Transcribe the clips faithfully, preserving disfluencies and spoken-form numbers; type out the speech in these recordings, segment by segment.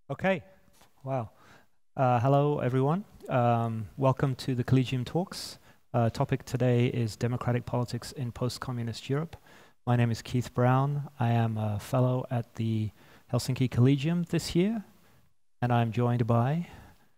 Okay, wow. Uh, hello, everyone. Um, welcome to the Collegium Talks. Uh, topic today is democratic politics in post-communist Europe. My name is Keith Brown. I am a fellow at the Helsinki Collegium this year, and I'm joined by...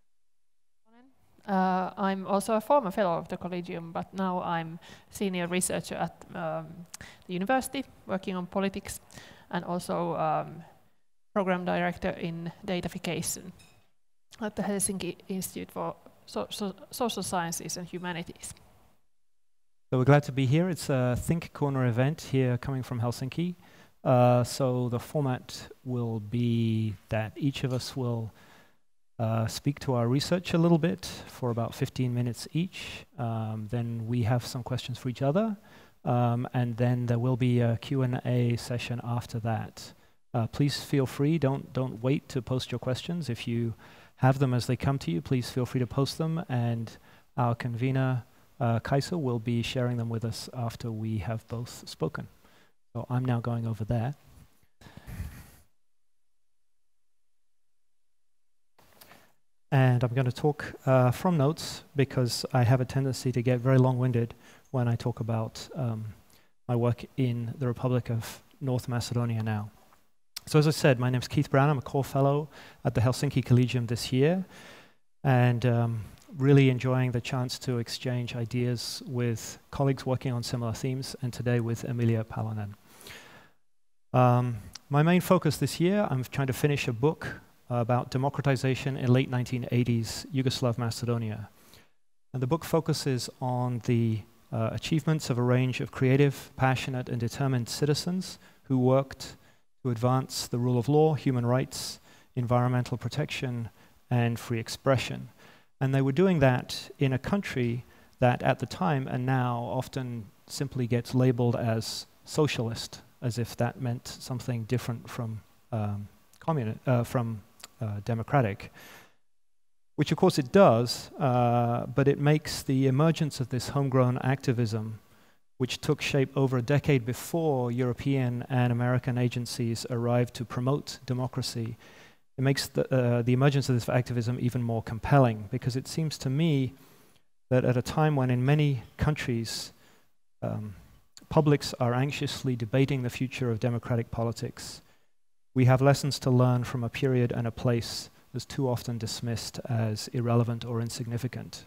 Uh, I'm also a former fellow of the Collegium, but now I'm senior researcher at um, the university, working on politics, and also um, program director in datafication at the Helsinki Institute for so so Social Sciences and Humanities. So we're glad to be here. It's a Think Corner event here coming from Helsinki. Uh, so the format will be that each of us will uh, speak to our research a little bit for about fifteen minutes each. Um, then we have some questions for each other. Um, and then there will be a Q and A session after that. Uh, please feel free, don't, don't wait to post your questions. If you have them as they come to you, please feel free to post them, and our convener, uh, Kaisa, will be sharing them with us after we have both spoken. So I'm now going over there. And I'm going to talk uh, from notes, because I have a tendency to get very long-winded when I talk about um, my work in the Republic of North Macedonia now. So as I said, my name is Keith Brown. I'm a core fellow at the Helsinki Collegium this year, and um, really enjoying the chance to exchange ideas with colleagues working on similar themes, and today with Emilia Palonen. Um, my main focus this year, I'm trying to finish a book about democratization in late nineteen eighties Yugoslav Macedonia. And the book focuses on the uh, achievements of a range of creative, passionate, and determined citizens who worked to advance the rule of law, human rights, environmental protection, and free expression. And they were doing that in a country that at the time and now often simply gets labeled as socialist, as if that meant something different from um, communi- uh, from uh, democratic, which of course it does, uh, but it makes the emergence of this homegrown activism, which took shape over a decade before European and American agencies arrived to promote democracy. It makes the, uh, the emergence of this activism even more compelling, because it seems to me that at a time when in many countries um, publics are anxiously debating the future of democratic politics, we have lessons to learn from a period and a place that's too often dismissed as irrelevant or insignificant.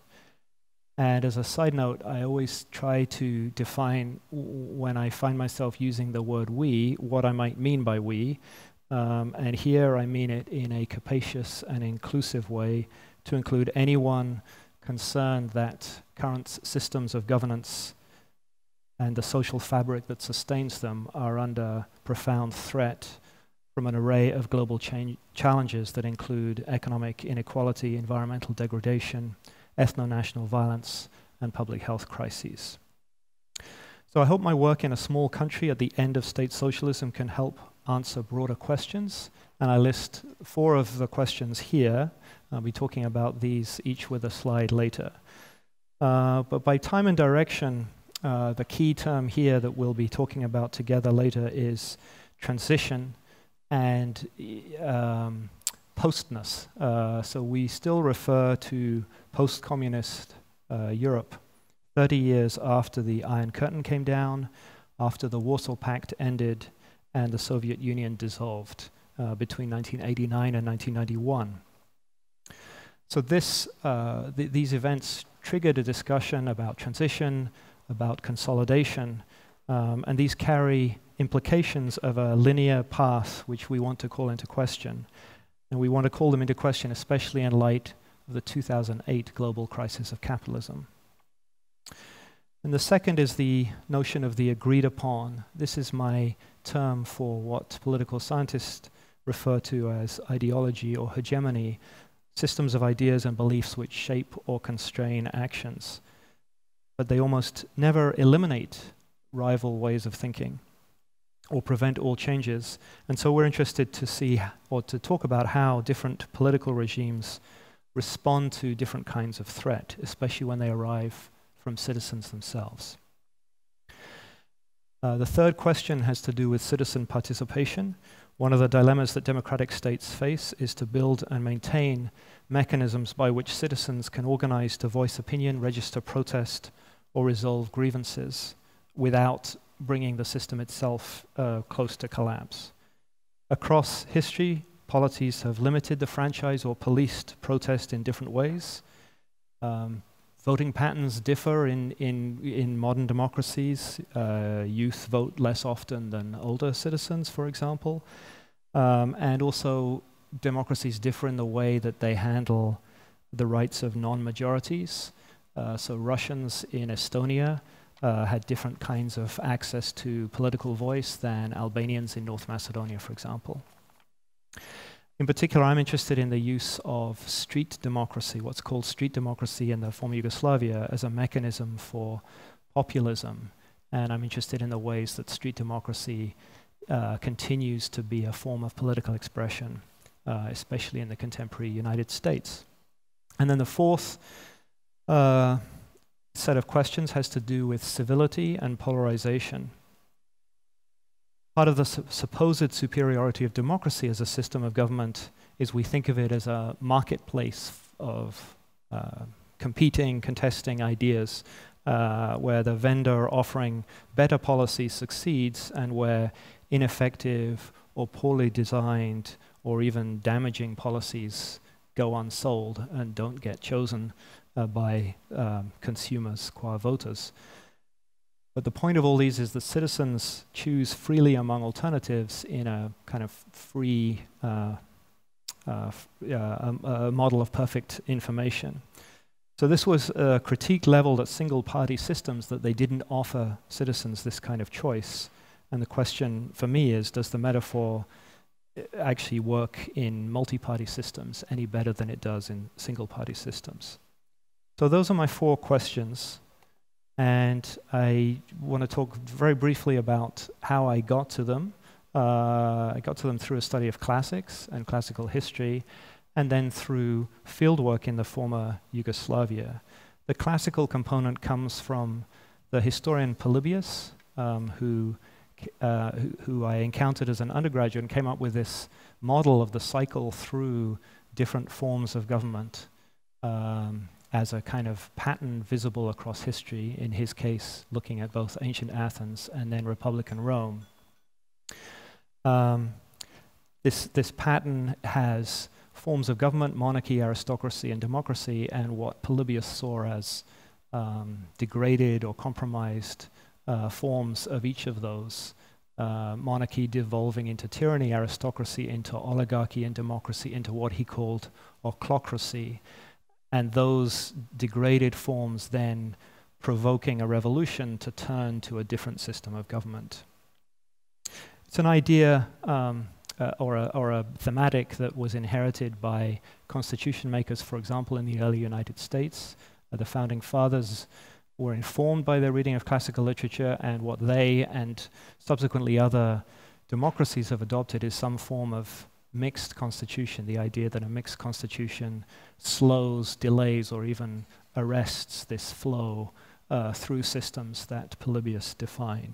And as a side note, I always try to define, when I find myself using the word we, what I might mean by we. Um, and here I mean it in a capacious and inclusive way, to include anyone concerned that current systems of governance and the social fabric that sustains them are under profound threat from an array of global change challenges that include economic inequality, environmental degradation, ethno-national violence, and public health crises. So I hope my work in a small country at the end of state socialism can help answer broader questions, and I list four of the questions here. I'll be talking about these each with a slide later. Uh, but by time and direction, uh, the key term here that we'll be talking about together later is transition and um, postness. Uh, so we still refer to post-communist uh, Europe thirty years after the Iron Curtain came down, after the Warsaw Pact ended, and the Soviet Union dissolved uh, between nineteen eighty-nine and nineteen ninety-one. So this, uh, th these events triggered a discussion about transition, about consolidation, um, and these carry implications of a linear path which we want to call into question. And we want to call them into question, especially in light of the two thousand eight global crisis of capitalism. And the second is the notion of the agreed upon. This is my term for what political scientists refer to as ideology or hegemony, systems of ideas and beliefs which shape or constrain actions. But they almost never eliminate rival ways of thinking or prevent all changes. And so we're interested to see, or to talk about, how different political regimes respond to different kinds of threat, especially when they arrive from citizens themselves. Uh, the third question has to do with citizen participation, One of the dilemmas that democratic states face is to build and maintain mechanisms by which citizens can organize to voice opinion, register protest, or resolve grievances without bringing the system itself uh, close to collapse. Across history, polities have limited the franchise or policed protest in different ways. Um, voting patterns differ in, in, in modern democracies. Uh, youth vote less often than older citizens, for example. Um, and also, democracies differ in the way that they handle the rights of non-majorities. Uh, so Russians in Estonia uh, had different kinds of access to political voice than Albanians in North Macedonia, for example. In particular, I'm interested in the use of street democracy, what's called street democracy in the former Yugoslavia, as a mechanism for populism. And I'm interested in the ways that street democracy uh, continues to be a form of political expression, uh, especially in the contemporary United States. And then the fourth uh, set of questions has to do with civility and polarization. Part of the su supposed superiority of democracy as a system of government is we think of it as a marketplace of uh, competing, contesting ideas, uh, where the vendor offering better policy succeeds and where ineffective or poorly designed or even damaging policies go unsold and don't get chosen uh, by um, consumers, qua voters. But the point of all these is that citizens choose freely among alternatives in a kind of free uh, uh, f uh, a, a model of perfect information. So this was a critique leveled at single-party systems that they didn't offer citizens this kind of choice. And the question for me is, does the metaphor actually work in multi-party systems any better than it does in single-party systems? So those are my four questions. And I want to talk very briefly about how I got to them. Uh, I got to them through a study of classics and classical history, and then through fieldwork in the former Yugoslavia. The classical component comes from the historian Polybius, um, who, uh, who, who I encountered as an undergraduate and came up with this model of the cycle through different forms of government. Um, as a kind of pattern visible across history, in his case, looking at both ancient Athens and then Republican Rome. Um, this, this pattern has forms of government, monarchy, aristocracy, and democracy, and what Polybius saw as um, degraded or compromised uh, forms of each of those. Uh, monarchy devolving into tyranny, aristocracy into oligarchy, and democracy into what he called ochlocracy. And those degraded forms then provoking a revolution to turn to a different system of government. It's an idea um, uh, or, a, or a thematic that was inherited by constitution makers, for example, in the early United States. Uh, the founding fathers were informed by their reading of classical literature, and what they and subsequently other democracies have adopted is some form of mixed constitution, the idea that a mixed constitution slows, delays, or even arrests this flow uh, through systems that Polybius defined.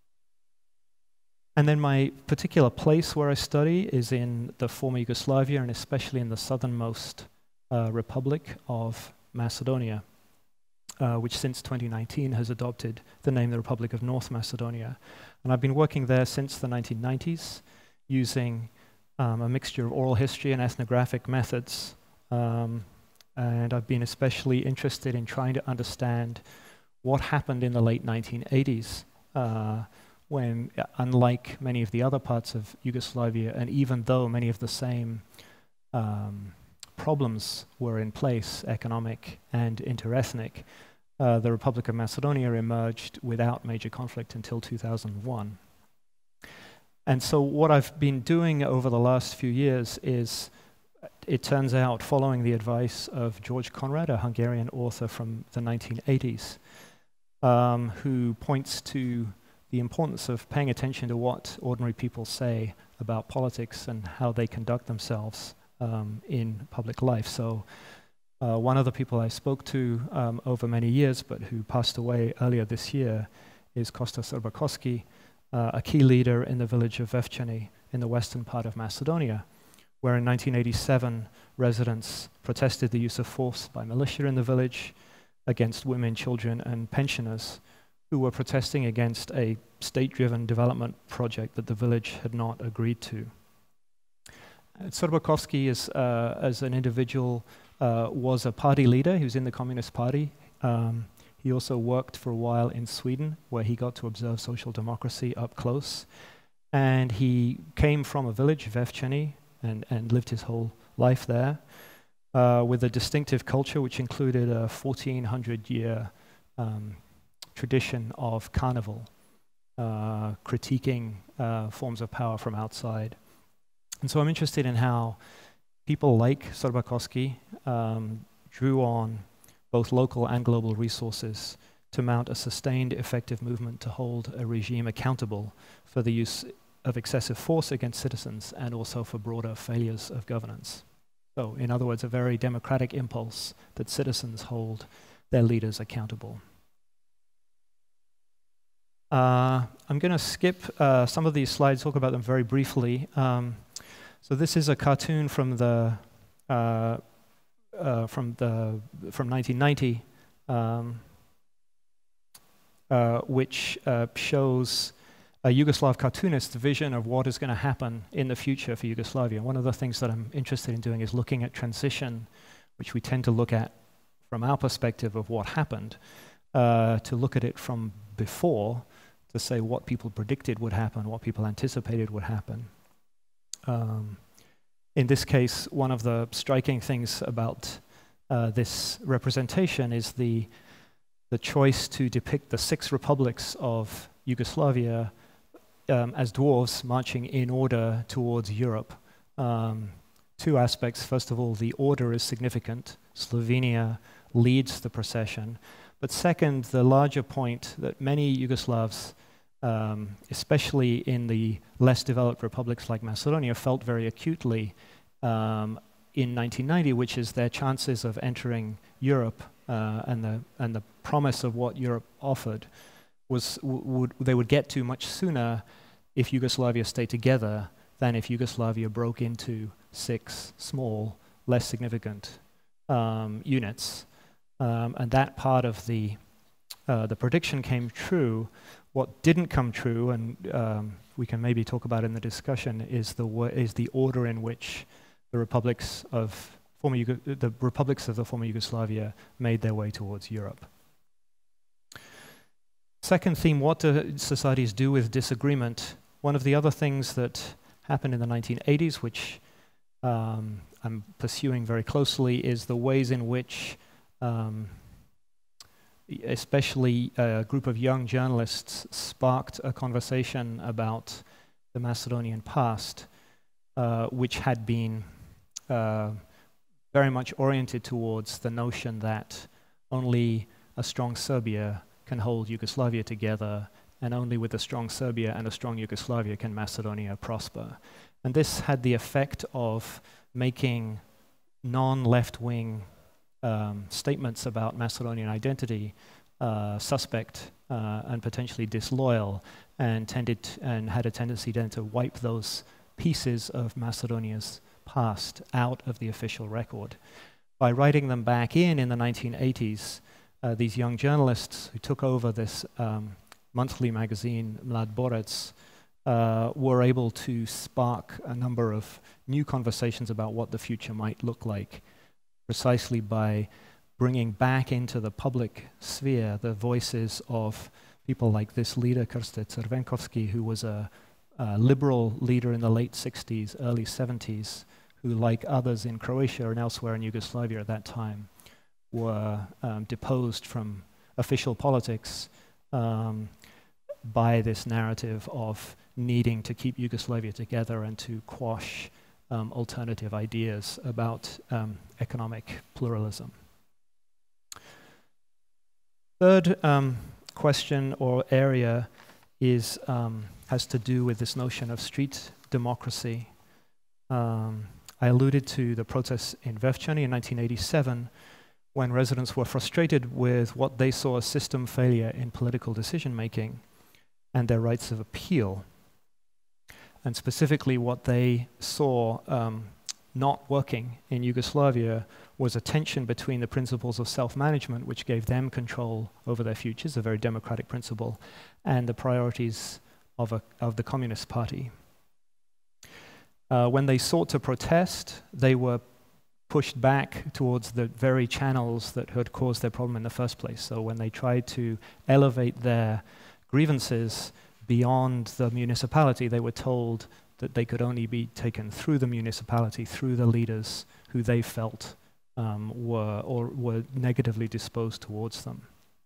And then my particular place where I study is in the former Yugoslavia, and especially in the southernmost uh, Republic of Macedonia, uh, which since twenty nineteen has adopted the name the Republic of North Macedonia. And I've been working there since the nineteen nineties, using Um, a mixture of oral history and ethnographic methods. Um, and I've been especially interested in trying to understand what happened in the late nineteen eighties uh, when, uh, unlike many of the other parts of Yugoslavia, and even though many of the same um, problems were in place, economic and interethnic, uh, the Republic of Macedonia emerged without major conflict until two thousand one. And so what I've been doing over the last few years is, it turns out, following the advice of George Conrad, a Hungarian author from the nineteen eighties, um, who points to the importance of paying attention to what ordinary people say about politics and how they conduct themselves um, in public life. So uh, one of the people I spoke to um, over many years, but who passed away earlier this year, is Kostas Urbakowski, Uh, a key leader in the village of Vevchany in the western part of Macedonia, where in nineteen eighty-seven residents protested the use of force by militia in the village against women, children, and pensioners who were protesting against a state-driven development project that the village had not agreed to. Sorbakovsky, is, uh, as an individual, uh, was a party leader. He was in the Communist Party. Um, he also worked for a while in Sweden, where he got to observe social democracy up close. And he came from a village, Vevčany, and, and lived his whole life there, uh, with a distinctive culture which included a fourteen hundred year um, tradition of carnival, uh, critiquing uh, forms of power from outside. And so I'm interested in how people like Sorbakovsky um, drew on both local and global resources to mount a sustained, effective movement to hold a regime accountable for the use of excessive force against citizens and also for broader failures of governance. So, in other words, a very democratic impulse that citizens hold their leaders accountable. Uh, I'm going to skip uh, some of these slides, talk about them very briefly. Um, so this is a cartoon from the uh, uh, from the from nineteen ninety, um, uh, which uh, shows a Yugoslav cartoonist's vision of what is going to happen in the future for Yugoslavia. One of the things that I'm interested in doing is looking at transition, which we tend to look at from our perspective of what happened, uh, to look at it from before, to say what people predicted would happen, what people anticipated would happen. Um, in this case, one of the striking things about uh, this representation is the, the choice to depict the six republics of Yugoslavia um, as dwarves marching in order towards Europe. Um, two aspects. First of all, the order is significant. Slovenia leads the procession. But second, the larger point that many Yugoslavs, um, especially in the less developed republics like Macedonia, felt very acutely um, in nineteen ninety, which is their chances of entering Europe uh, and the and the promise of what Europe offered was w would they would get to much sooner if Yugoslavia stayed together than if Yugoslavia broke into six small, less significant um, units. Um, and that part of the uh, the prediction came true. What didn't come true, and um, we can maybe talk about in the discussion, is the is the order in which the republics of former Yugo the republics of the former Yugoslavia made their way towards Europe. Second theme: what do societies do with disagreement? One of the other things that happened in the nineteen eighties, which um, I'm pursuing very closely, is the ways in which Um, especially a group of young journalists sparked a conversation about the Macedonian past, uh, which had been uh, very much oriented towards the notion that only a strong Serbia can hold Yugoslavia together, and only with a strong Serbia and a strong Yugoslavia can Macedonia prosper. And this had the effect of making non-left-wing Um, statements about Macedonian identity uh, suspect uh, and potentially disloyal, and tended t and had a tendency then to wipe those pieces of Macedonia's past out of the official record. By writing them back in in the nineteen eighties, uh, these young journalists who took over this um, monthly magazine, Mlad Borec, uh, were able to spark a number of new conversations about what the future might look like, precisely by bringing back into the public sphere the voices of people like this leader, Krste Crvenkovski, who was a, a liberal leader in the late sixties, early seventies, who, like others in Croatia and elsewhere in Yugoslavia at that time, were um, deposed from official politics um, by this narrative of needing to keep Yugoslavia together and to quash Um, alternative ideas about um, economic pluralism. Third um, question or area is um, has to do with this notion of street democracy. Um, I alluded to the protests in Vevčany in nineteen eighty-seven, when residents were frustrated with what they saw as system failure in political decision making and their rights of appeal. And specifically what they saw um, not working in Yugoslavia was a tension between the principles of self-management, which gave them control over their futures, a very democratic principle, and the priorities of, a, of the Communist Party. Uh, when they sought to protest, they were pushed back towards the very channels that had caused their problem in the first place. So when they tried to elevate their grievances beyond the municipality, they were told that they could only be taken through the municipality, through the leaders who they felt um, were or were negatively disposed towards them.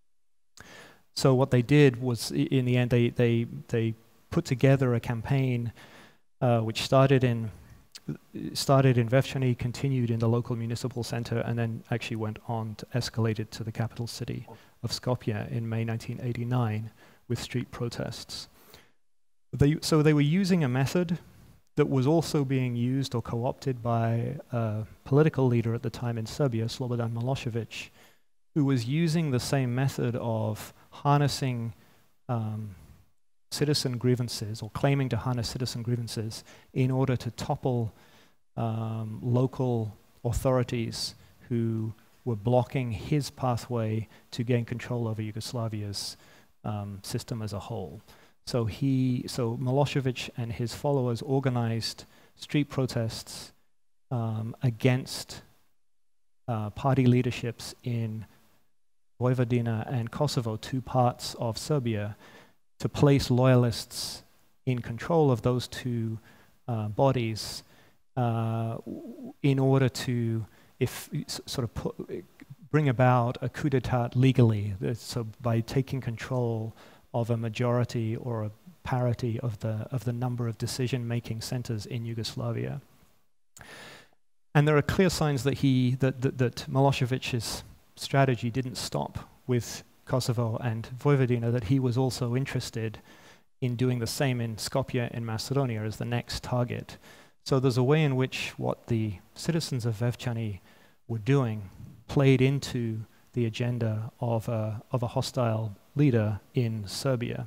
So what they did was, in the end, they they they put together a campaign uh, which started in started in Vevčany, continued in the local municipal center, and then actually went on to escalate it to the capital city of Skopje in May nineteen eighty-nine with street protests. They, so they were using a method that was also being used or co-opted by a political leader at the time in Serbia, Slobodan Milošević, who was using the same method of harnessing um, citizen grievances, or claiming to harness citizen grievances, in order to topple um, local authorities who were blocking his pathway to gain control over Yugoslavia's um, system as a whole. So he, so Milošević and his followers organized street protests um, against uh, party leaderships in Vojvodina and Kosovo, two parts of Serbia, to place loyalists in control of those two uh, bodies uh, in order to, if sort of put, bring about a coup d'etat legally. So by taking control of a majority or a parity of the of the number of decision-making centers in Yugoslavia. And there are clear signs that he that that, that Milošević's strategy didn't stop with Kosovo and Vojvodina, that he was also interested in doing the same in Skopje in Macedonia as the next target. So there's a way in which what the citizens of Vevčany were doing played into the agenda of a, of a hostile leader in Serbia.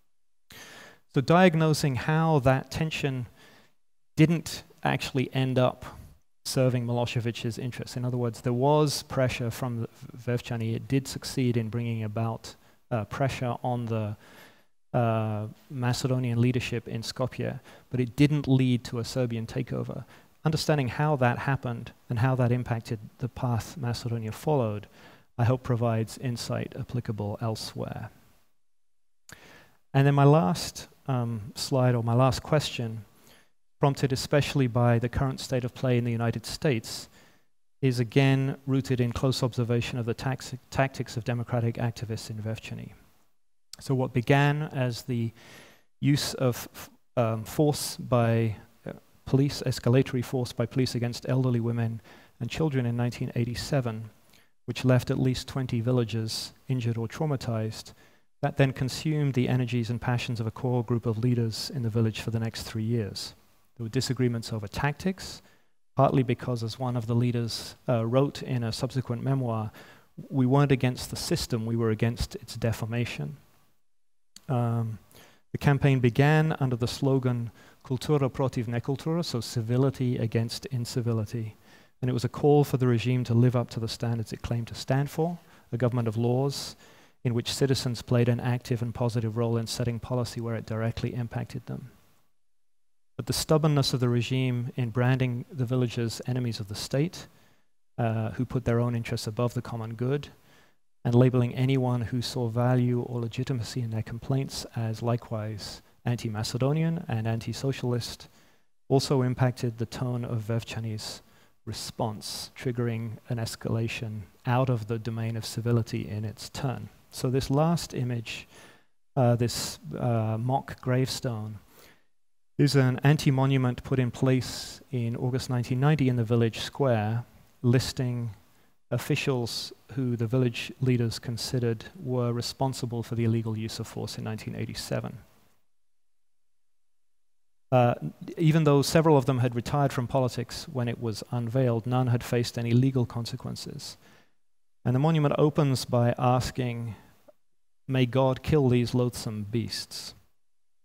So diagnosing how that tension didn't actually end up serving Milošević's interests. In other words, there was pressure from Vevčany. It did succeed in bringing about uh, pressure on the uh, Macedonian leadership in Skopje, but it didn't lead to a Serbian takeover. Understanding how that happened and how that impacted the path Macedonia followed, I hope provides insight applicable elsewhere. And then my last um, slide, or my last question, prompted especially by the current state of play in the United States, is again rooted in close observation of the tax tactics of democratic activists in Vevčany. So what began as the use of um, force by uh, police, escalatory force by police against elderly women and children in nineteen eighty-seven, which left at least twenty villagers injured or traumatized, that then consumed the energies and passions of a core group of leaders in the village for the next three years. There were disagreements over tactics, partly because, as one of the leaders uh, wrote in a subsequent memoir, we weren't against the system, we were against its deformation. Um, the campaign began under the slogan Kultura protiv nekultura, so civility against incivility. And it was a call for the regime to live up to the standards it claimed to stand for, a government of laws in which citizens played an active and positive role in setting policy where it directly impacted them. But the stubbornness of the regime in branding the villagers enemies of the state, uh, who put their own interests above the common good, and labeling anyone who saw value or legitimacy in their complaints as likewise anti-Macedonian and anti-socialist, also impacted the tone of Vevčany's response, triggering an escalation out of the domain of civility in its turn. So this last image, uh, this uh, mock gravestone, is an anti-monument put in place in August nineteen ninety in the village square, listing officials who the village leaders considered were responsible for the illegal use of force in nineteen eighty-seven. Uh, even though several of them had retired from politics when it was unveiled, none had faced any legal consequences. And the monument opens by asking, "May God kill these loathsome beasts."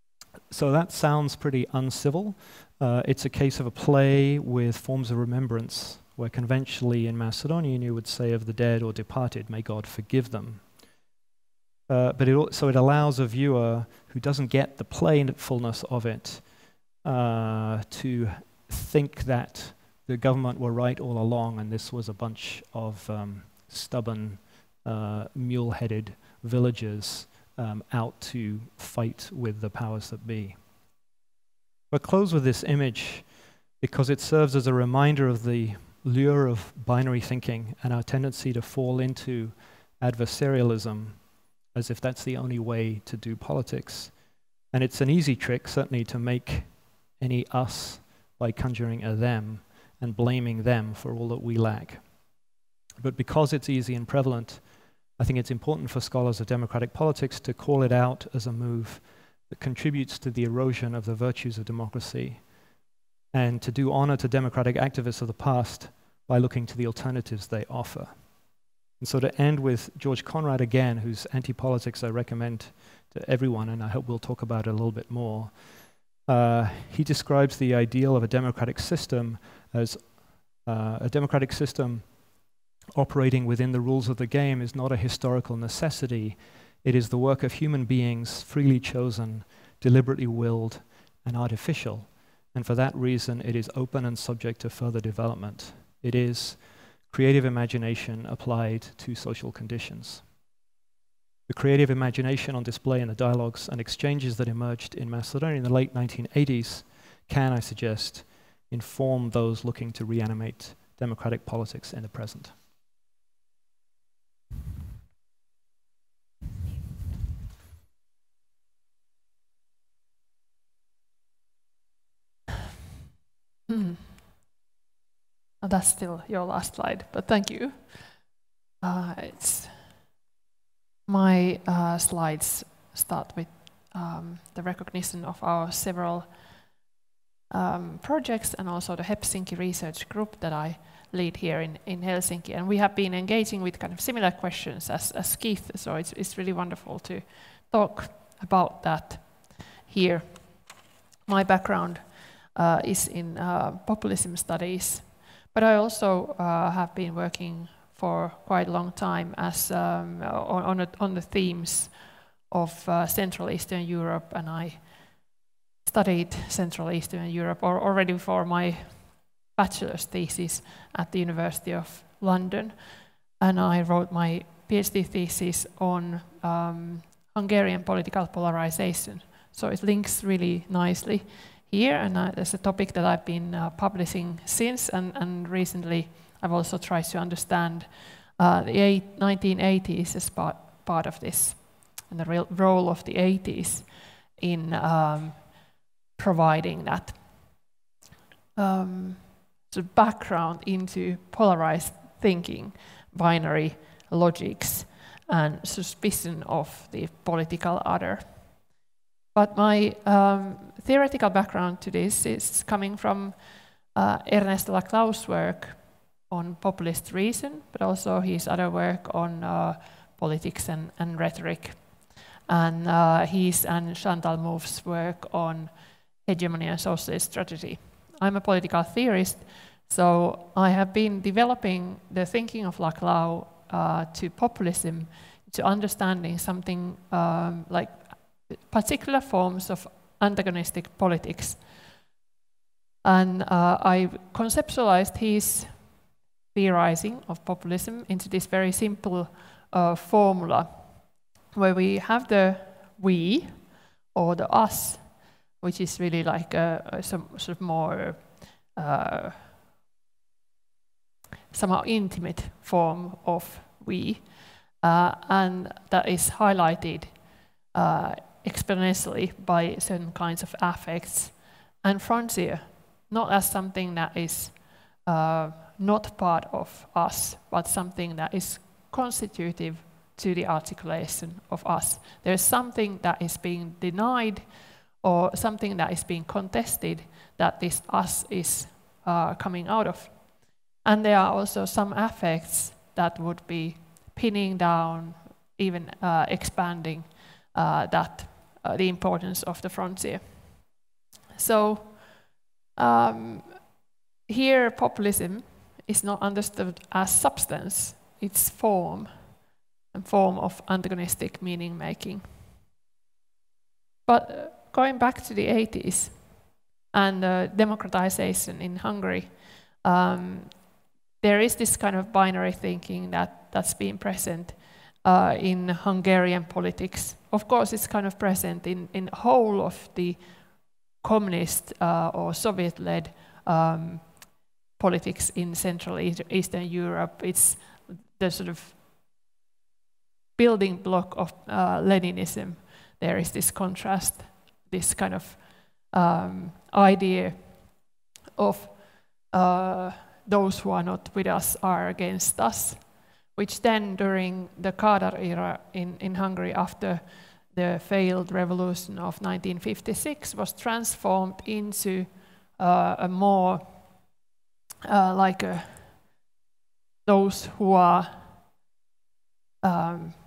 so that sounds pretty uncivil. Uh, it's a case of a play with forms of remembrance, where conventionally in Macedonian you would say of the dead or departed, may God forgive them. Uh, but it, so it allows a viewer who doesn't get the playfulness of it uh, to think that the government were right all along and this was a bunch of um, stubborn, uh, mule-headed villagers um, out to fight with the powers that be. We'll close with this image because it serves as a reminder of the lure of binary thinking and our tendency to fall into adversarialism as if that's the only way to do politics. And it's an easy trick, certainly, to make any us by conjuring a them and blaming them for all that we lack. But because it's easy and prevalent, I think it's important for scholars of democratic politics to call it out as a move that contributes to the erosion of the virtues of democracy and to do honor to democratic activists of the past by looking to the alternatives they offer. And so to end with George Conrad again, whose anti-politics I recommend to everyone, and I hope we'll talk about it a little bit more, uh, he describes the ideal of a democratic system as uh, a democratic system operating within the rules of the game is not a historical necessity. It is the work of human beings, freely chosen, deliberately willed, and artificial. And for that reason, it is open and subject to further development. It is creative imagination applied to social conditions. The creative imagination on display in the dialogues and exchanges that emerged in Macedonia in the late nineteen eighties can, I suggest, inform those looking to reanimate democratic politics in the present. Mm. Oh, that's still your last slide, but thank you. Uh, it's my uh, slides start with um, the recognition of our several um, projects and also the Helsinki research group that I lead here in, in Helsinki. And we have been engaging with kind of similar questions as, as Keith, so it's, it's really wonderful to talk about that here. My background uh, is in uh, populism studies, but I also uh, have been working for quite a long time as um, on, on, a, on the themes of uh, Central Eastern Europe, and I studied Central Eastern Europe or already for my bachelor's thesis at the University of London, and I wrote my PhD thesis on um, Hungarian political polarization. So it links really nicely here, and uh, there's a topic that I've been uh, publishing since, and, and recently I've also tried to understand uh, the eight, nineteen eighties as part, part of this, and the real role of the eighties in um, providing that um, sort of background into polarized thinking, binary logics, and suspicion of the political other. But my um, theoretical background to this is coming from uh, Ernesto Laclau's work on populist reason, but also his other work on uh, politics and, and rhetoric, and uh, his and Chantal Mouffe's work on hegemony and socialist strategy. I'm a political theorist, so I have been developing the thinking of Laclau uh, to populism, to understanding something um, like particular forms of antagonistic politics. And uh, I conceptualized his theorizing of populism into this very simple uh, formula, where we have the we, or the us, which is really like a, a some sort of more uh, somehow intimate form of we, uh, and that is highlighted uh, exponentially by certain kinds of affects and frontier, not as something that is uh, not part of us, but something that is constitutive to the articulation of us. There's something that is being denied or something that is being contested that this us is uh, coming out of. And there are also some affects that would be pinning down, even uh, expanding uh, that, uh, the importance of the frontier. So um, here populism is not understood as substance, it's form, a form of antagonistic meaning making. But uh, going back to the eighties and uh, democratization in Hungary, um, there is this kind of binary thinking that, that's been present uh, in Hungarian politics. Of course, it's kind of present in, in whole of the communist uh, or Soviet-led um, politics in Central Eastern Europe. It's the sort of building block of uh, Leninism. There is this contrast, this kind of um, idea of uh, those who are not with us are against us, which then during the Kádár era in, in Hungary after the failed revolution of nineteen fifty-six was transformed into uh, a more uh, like a, those who are um,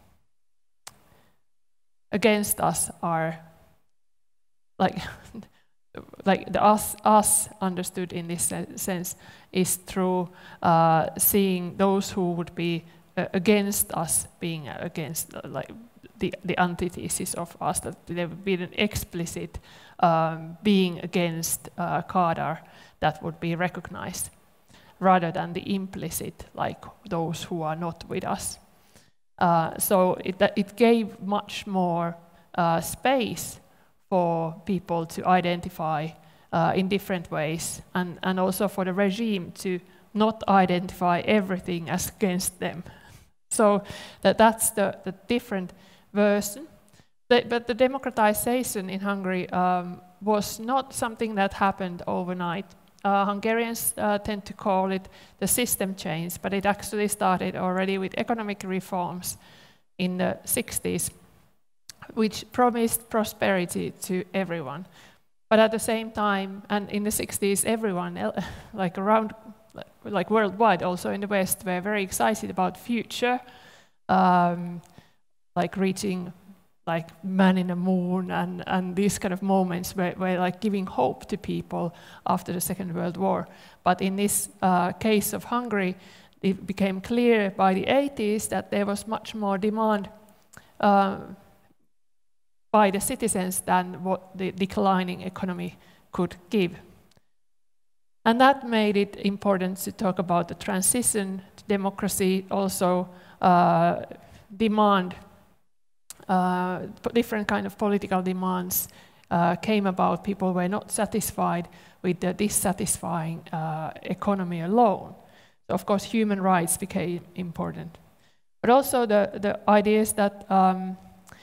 against us are like like the us us understood in this sense is through uh, seeing those who would be uh, against us being against uh, like the the antithesis of us, that there would be an explicit um, being against uh, Kádár that would be recognized, rather than the implicit, like those who are not with us. Uh, so it, it gave much more uh, space for people to identify uh, in different ways, and, and also for the regime to not identify everything as against them. So that, that's the, the different version. The, but the democratization in Hungary um, was not something that happened overnight. Uh, Hungarians uh, tend to call it the system change, but it actually started already with economic reforms in the sixties, which promised prosperity to everyone. But at the same time, and in the sixties, everyone, like around, like worldwide, also in the West, were very excited about future, um, like reaching like man in the moon and, and these kind of moments where, where like giving hope to people after the Second World War. But in this uh, case of Hungary, it became clear by the eighties that there was much more demand uh, by the citizens than what the declining economy could give. And that made it important to talk about the transition to democracy, also uh, demand. Uh, different kind of political demands uh, came about. People were not satisfied with the dissatisfying uh, economy alone. So of course human rights became important. But also the, the ideas that, um,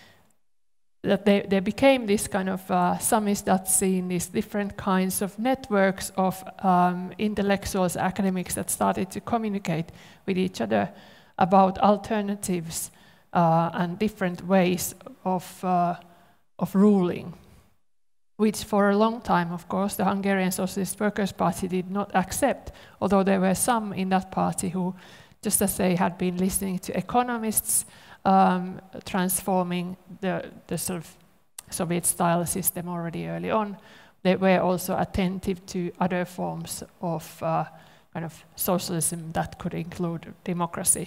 that they, they became this kind of uh, samizdatsin, these different kinds of networks of um, intellectuals, academics that started to communicate with each other about alternatives Uh, and different ways of, uh, of ruling, which for a long time, of course, the Hungarian Socialist Workers' Party did not accept, although there were some in that party who, just as they had been listening to economists um, transforming the, the sort of Soviet-style system already early on, they were also attentive to other forms of uh, kind of socialism that could include democracy.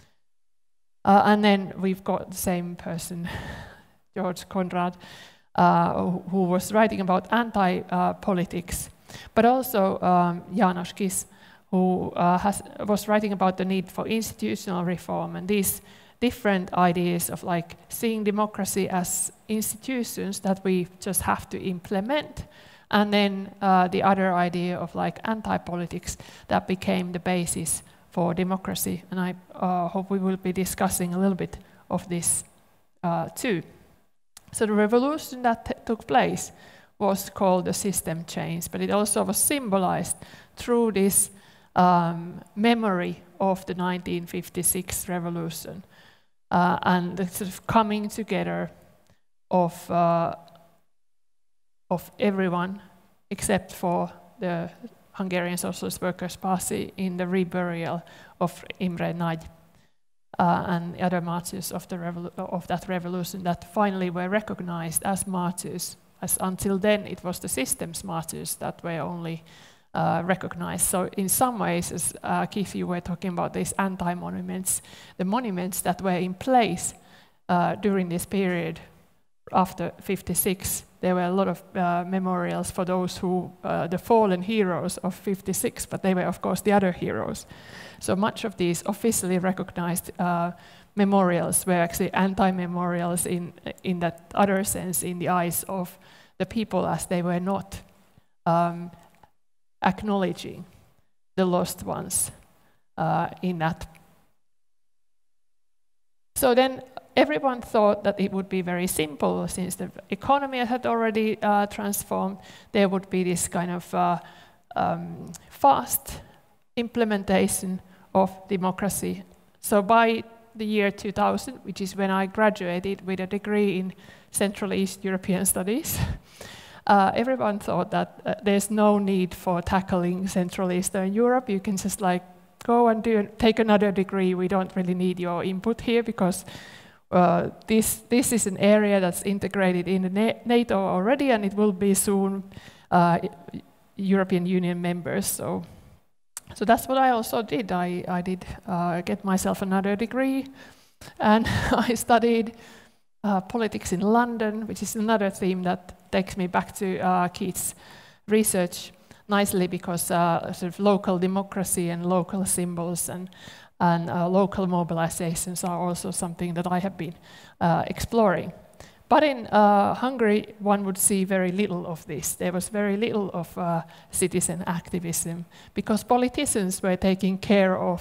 Uh, and then we've got the same person, George Conrad, uh, who, who was writing about anti-politics, uh, but also um, János Kiss, who uh, has, was writing about the need for institutional reform and these different ideas of like seeing democracy as institutions that we just have to implement, and then uh, the other idea of like anti-politics that became the basis for democracy, and I uh, hope we will be discussing a little bit of this uh, too. So the revolution that took place was called the system change, but it also was symbolized through this um, memory of the nineteen fifty-six revolution uh, and the sort of coming together of, uh, of everyone except for the Hungarian Socialist Workers' Party in the reburial of Imre Nagy uh, and other martyrs of, the of that revolution that finally were recognized as martyrs as until then it was the systems matters that were only uh, recognized. So in some ways, as uh, Keith, you were talking about these anti-monuments, the monuments that were in place uh, during this period after fifty-six, there were a lot of uh, memorials for those who, uh, the fallen heroes of fifty-six, but they were of course the other heroes. So much of these officially recognized uh, memorials were actually anti-memorials in, in that other sense, in the eyes of the people, as they were not um, acknowledging the lost ones uh, in that. So then everyone thought that it would be very simple, since the economy had already uh, transformed. There would be this kind of uh, um, fast implementation of democracy. So by the year two thousand, which is when I graduated with a degree in Central East European Studies, uh, everyone thought that uh, there's no need for tackling Central Eastern Europe. You can just like go and do take another degree. We don't really need your input here, because uh, this this is an area that's integrated in the NATO already, and it will be soon uh, European Union members. So. So that's what I also did. I, I did uh, get myself another degree, and I studied uh, politics in London, which is another theme that takes me back to uh, Keith's research nicely, because uh, sort of local democracy and local symbols and, and uh, local mobilizations are also something that I have been uh, exploring. But in uh, Hungary, one would see very little of this. There was very little of uh, citizen activism, because politicians were taking care of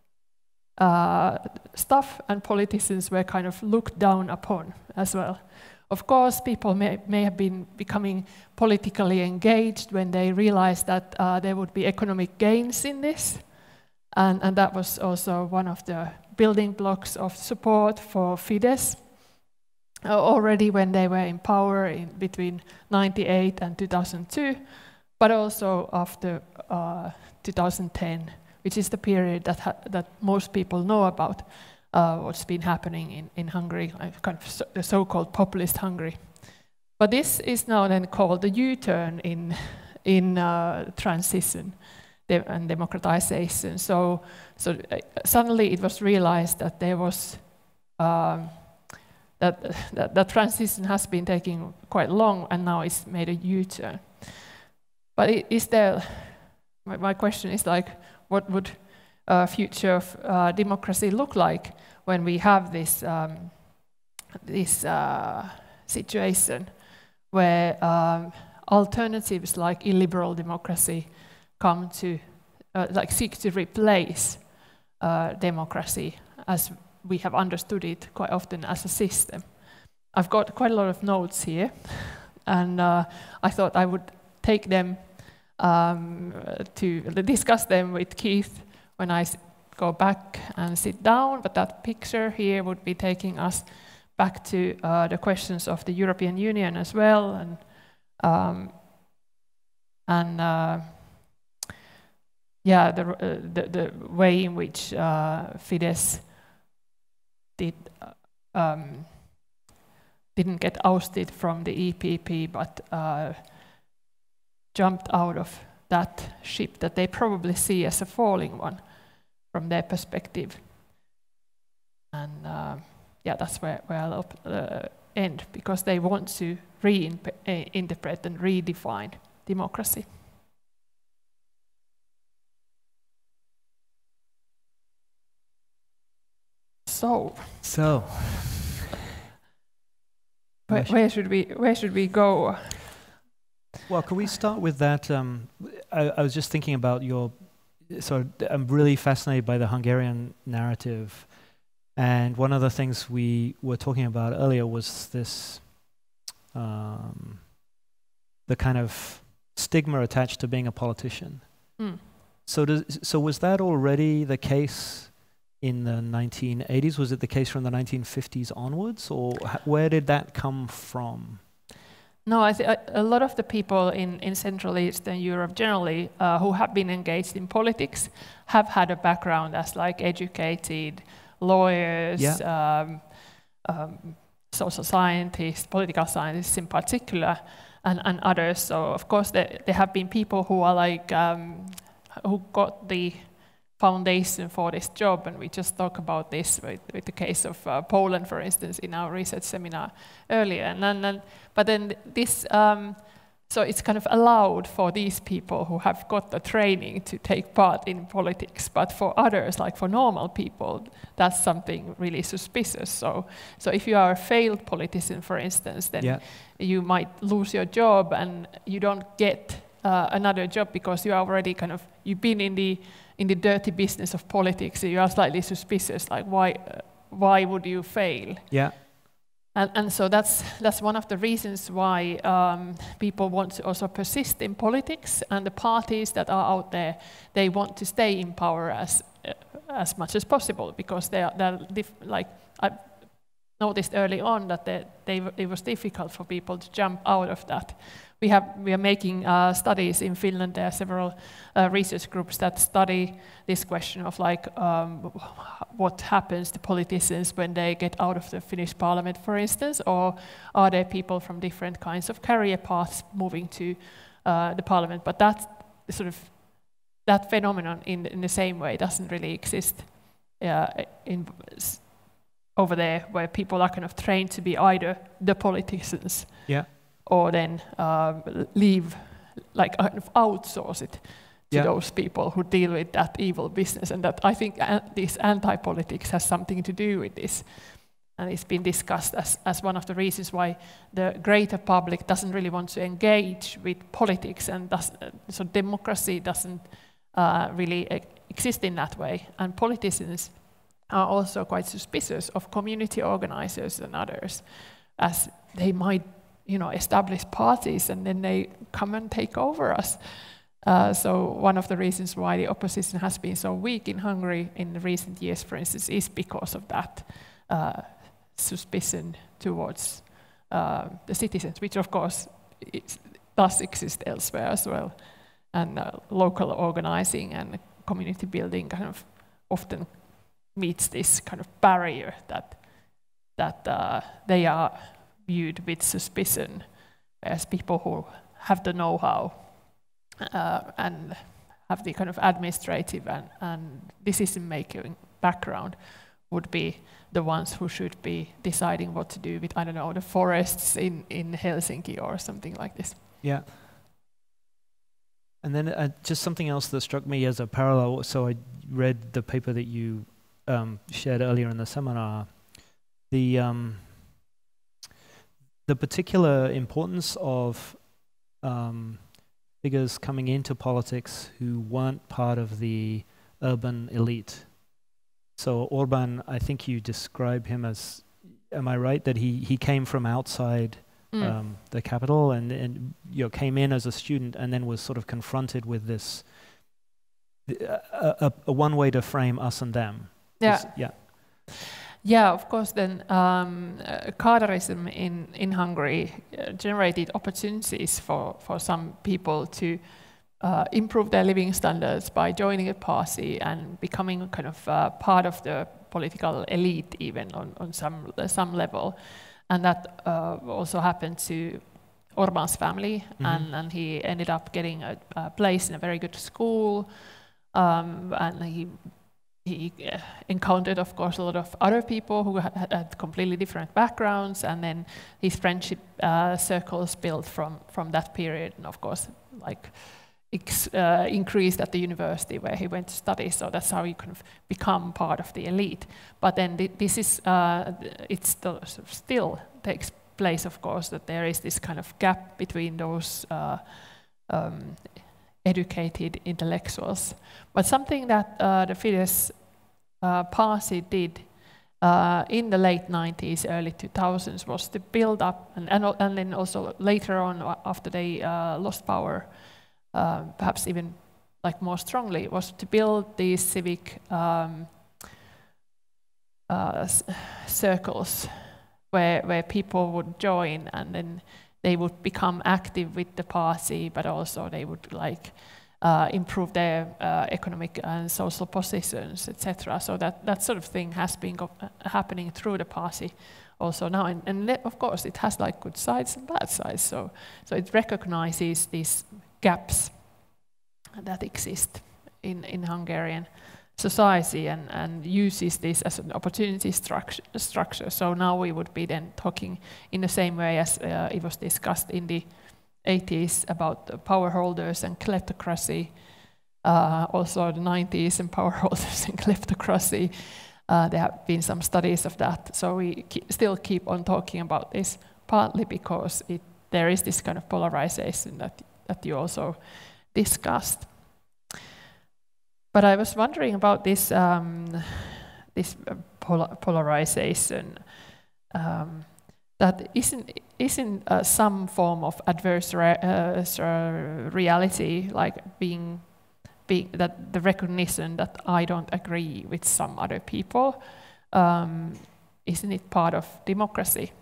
uh, stuff, and politicians were kind of looked down upon as well. Of course, people may, may have been becoming politically engaged when they realized that uh, there would be economic gains in this, and, and that was also one of the building blocks of support for Fidesz. Uh, already when they were in power in between ninety-eight and two thousand two, but also after uh, two thousand ten, which is the period that ha that most people know about uh, what's been happening in, in Hungary, uh, kind of so the so-called populist Hungary. But this is now then called the U-turn in, in uh, transition de and democratization. So, so uh, suddenly it was realized that there was um, That, that that transition has been taking quite long, and now it's made a U-turn. But is there? My, my question is like, what would a future of uh, democracy look like when we have this um, this uh, situation where um, alternatives like illiberal democracy come to uh, like seek to replace uh, democracy as we have understood it quite often as a system. I've got quite a lot of notes here, and uh, I thought I would take them um, to discuss them with Keith when I go back and sit down, but that picture here would be taking us back to uh, the questions of the European Union as well, and, um, and uh, yeah, the, uh, the, the way in which uh, Fidesz Did, um, didn't get ousted from the E P P, but uh, jumped out of that ship that they probably see as a falling one from their perspective. And uh, yeah, that's where, where I'll uh, end, because they want to reinterpret and redefine democracy. So, so where, where should we where should we go? Well, can we start with that? Um, I, I was just thinking about your. So I'm really fascinated by the Hungarian narrative, and one of the things we were talking about earlier was this, um, the kind of stigma attached to being a politician. Mm. So does so was that already the case in the nineteen eighties? Was it the case from the nineteen fifties onwards, or where did that come from? No, I th a lot of the people in, in Central Eastern Europe generally uh, who have been engaged in politics have had a background as like educated lawyers, yeah. um, um, social scientists, political scientists in particular, and, and others. So of course there, there have been people who are like, um, who got the foundation for this job, and we just talk about this with, with the case of uh, Poland, for instance, in our research seminar earlier. And then, and, but then this, um, so it's kind of allowed for these people who have got the training to take part in politics, but for others, like for normal people, that's something really suspicious. So, so if you are a failed politician, for instance, then yeah. you might lose your job and you don't get uh, another job because you are already kind of, you've been in the in the dirty business of politics, so you are slightly suspicious, like why, uh, why would you fail? Yeah. And, and so that's, that's one of the reasons why um, people want to also persist in politics, and the parties that are out there, they want to stay in power as, uh, as much as possible, because they are, they're like, I noticed early on that they, they, it was difficult for people to jump out of that. We have we are making uh, studies in Finland. There are several uh, research groups that study this question of like um, what happens to politicians when they get out of the Finnish parliament, for instance, or are there people from different kinds of career paths moving to uh, the parliament? But that sort of that phenomenon in in the same way doesn't really exist uh, in over there, where people are kind of trained to be either the politicians. Yeah. Or then uh, leave, like kind of outsource it to yeah. those people who deal with that evil business. And that I think uh, this anti-politics has something to do with this. And it's been discussed as, as one of the reasons why the greater public doesn't really want to engage with politics, and does, uh, so democracy doesn't uh, really uh, exist in that way. And politicians are also quite suspicious of community organizers and others, as they might you know, establish parties and then they come and take over us. Uh, so one of the reasons why the opposition has been so weak in Hungary in the recent years, for instance, is because of that uh, suspicion towards uh, the citizens, which of course it does exist elsewhere as well. And uh, local organizing and community building kind of often meets this kind of barrier that, that uh, they are viewed with suspicion, whereas people who have the know-how uh, and have the kind of administrative and, and decision-making background would be the ones who should be deciding what to do with, I don't know, the forests in, in Helsinki or something like this. Yeah. And then uh, just something else that struck me as a parallel, so I read the paper that you um, shared earlier in the seminar, the um, the particular importance of um, figures coming into politics who weren't part of the urban elite. So Orban, I think you describe him as, am I right, that he, he came from outside mm. um, the capital and, and you know, came in as a student and then was sort of confronted with this, a, a, a one way to frame us and them. Yeah. Is, yeah. Yeah, of course, then um, uh, Cadarism in, in Hungary uh, generated opportunities for, for some people to uh, improve their living standards by joining a party and becoming kind of uh, part of the political elite even on, on some, uh, some level. And that uh, also happened to Orban's family, mm-hmm. and, and he ended up getting a, a place in a very good school, um, and he He uh, encountered, of course, a lot of other people who had, had completely different backgrounds, and then his friendship uh, circles built from, from that period, and of course, like, ex, uh, increased at the university where he went to study. So that's how he kind of become part of the elite. But then th this is, uh, it still, still takes place, of course, that there is this kind of gap between those uh, um, educated intellectuals. But something that uh, the Fidesz uh, party did uh, in the late nineties, early two thousands was to build up, and, and, and then also later on, after they uh, lost power, uh, perhaps even like more strongly, was to build these civic um, uh, circles where, where people would join, and then they would become active with the party, but also they would like uh, improve their uh, economic and social positions, et cetera. So that, that sort of thing has been go happening through the party also now. And, and of course, it has like good sides and bad sides. So, so it recognizes these gaps that exist in, in Hungarian society and, and uses this as an opportunity structure, structure. So now we would be then talking in the same way as uh, it was discussed in the eighties about the power holders and kleptocracy, uh, also the nineties and power holders and kleptocracy. Uh, there have been some studies of that. So we keep, still keep on talking about this, partly because it, there is this kind of polarization that, that you also discussed. But I was wondering about this um, this pol polarization. Um, that isn't isn't uh, some form of adverse re uh, reality, like being, being that the recognition that I don't agree with some other people. Um, isn't it part of democracy?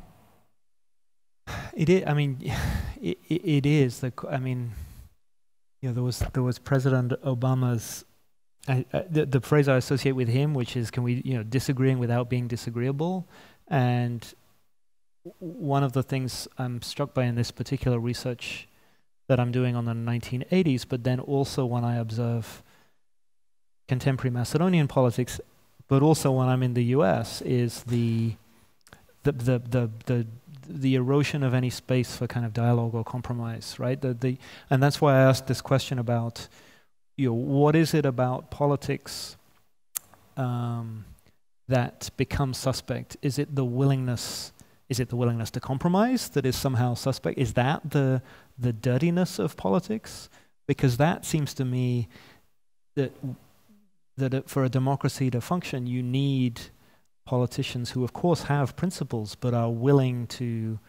It is. I mean, it, it is. The, I mean. Yeah, there was there was President Obama's I, I, the the phrase I associate with him, which is, "Can we, you know, disagreeing without being disagreeable?" And one of the things I'm struck by in this particular research that I'm doing on the nineteen eighties, but then also when I observe contemporary Macedonian politics, but also when I'm in the U S, is the the the the, the the erosion of any space for kind of dialogue or compromise, right? The, the, and that's why I asked this question about, you know, what is it about politics um, that becomes suspect? Is it the willingness? Is it the willingness to compromise that is somehow suspect? Is that the the dirtiness of politics? Because that seems to me that that it, for a democracy to function, you need politicians who, of course, have principles, but are willing to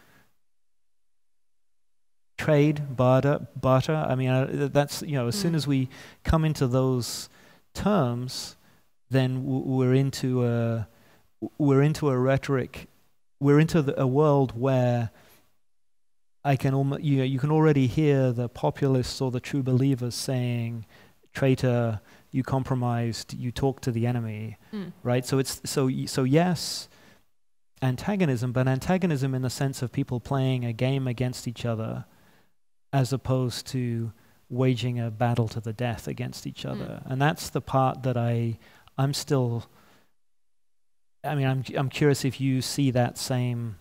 trade, barter, barter. I mean, uh, that's, you know, as mm. soon as we come into those terms, then w we're into a we're into a rhetoric. We're into the, a world where I can almost, you know, you can already hear the populists or the true believers saying, "Traitor, you compromised, you talk to the enemy," mm. right? So it's so so yes, antagonism, but antagonism in the sense of people playing a game against each other, as opposed to waging a battle to the death against each other. Mm. And that's the part that I I'm still. I mean, I'm I'm curious if you see that same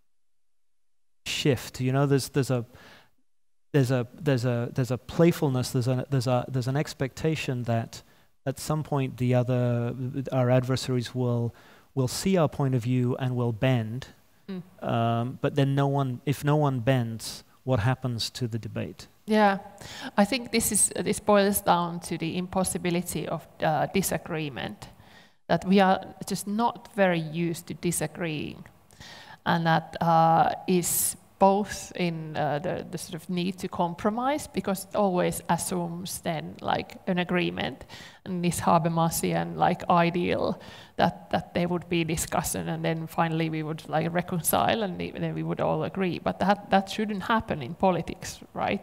shift. You know, there's there's a. There's a there's a there's a playfulness. There's a there's a there's an expectation that at some point the other our adversaries will will see our point of view and will bend. Mm. Um, but then no one, if no one bends, what happens to the debate? Yeah, I think this is this boils down to the impossibility of uh, disagreement. That we are just not very used to disagreeing, and that uh, is. Both in uh, the, the sort of need to compromise, because it always assumes then like an agreement and this Habermasian like ideal that that there would be discussion and then finally we would like reconcile and then we would all agree. But that that shouldn't happen in politics, right?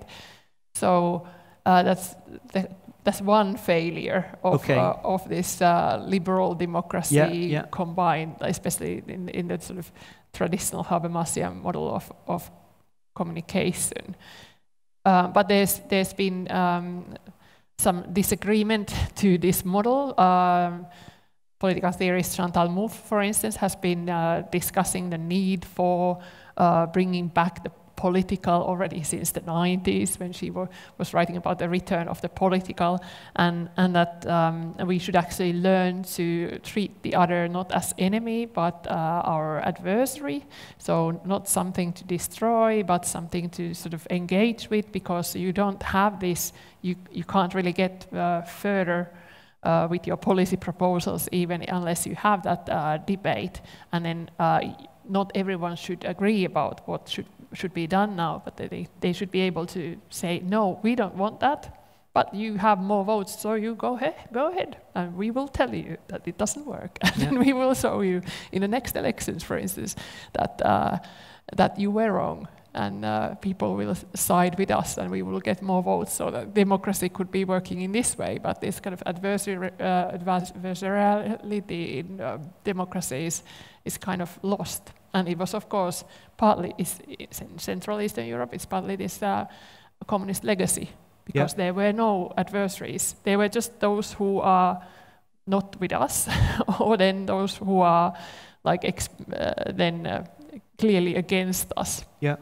So uh, that's the, that's one failure of okay. uh, of this uh, liberal democracy yeah, yeah. combined, especially in in the sort of traditional Habermasian model of, of communication. Uh, but there's, there's been um, some disagreement to this model. Um, political theorist Chantal Mouffe, for instance, has been uh, discussing the need for uh, bringing back the political already since the nineties, when she were, was writing about the return of the political, and, and that um, we should actually learn to treat the other not as enemy, but uh, our adversary. So not something to destroy, but something to sort of engage with, because you don't have this, you, you can't really get uh, further uh, with your policy proposals, even unless you have that uh, debate. And then uh, not everyone should agree about what should should be done now, but they, they should be able to say, no, we don't want that, but you have more votes, so you go ahead, go ahead, and we will tell you that it doesn't work. And yeah. then we will show you in the next elections, for instance, that, uh, that you were wrong. and uh, people will side with us, and we will get more votes. So that democracy could be working in this way, but this kind of adversary, uh, adversariality in uh, democracy is, is kind of lost. And it was, of course, partly is, is in Central Eastern Europe. It's partly this uh, communist legacy, because yeah. there were no adversaries. They were just those who are not with us, or then those who are like ex uh, then uh, clearly against us. Yeah.